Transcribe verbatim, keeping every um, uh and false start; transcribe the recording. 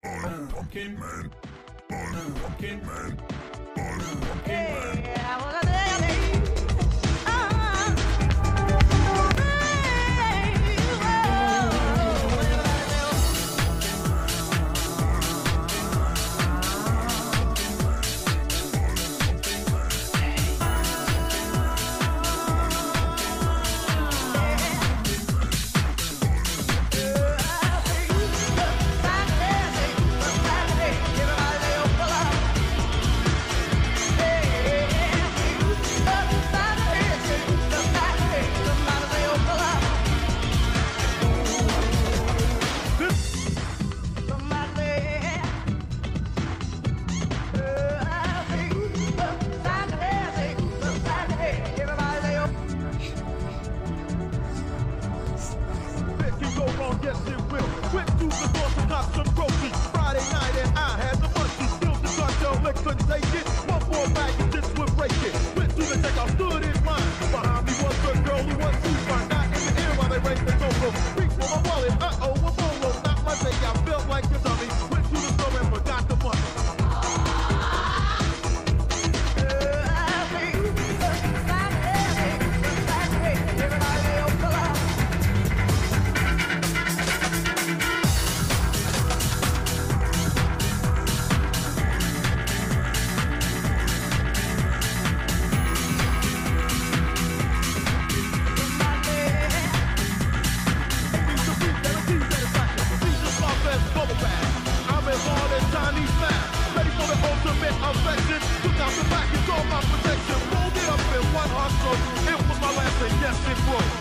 I'm pumpkin man. I'm pumpkin man. I'm pumpkin man. Yeah, I wanna tell you. Yes, it will. Went through the door to cop some groceries. Friday night and I had the munchies. Still the cartel lick couldn't take it. One more bag and this would break it. Went through the checkout, stood in line. Behind me was a girl who was too fine. Not in the air while they raised the Toro. Reach for my wallet, uh-oh, a bolo. Not my day, I felt like a dummy. Went to the store and forgot the money. Affection, took out the back and saw my protection. Rolled it up in one hot stroke. It was my last and yes, it broke.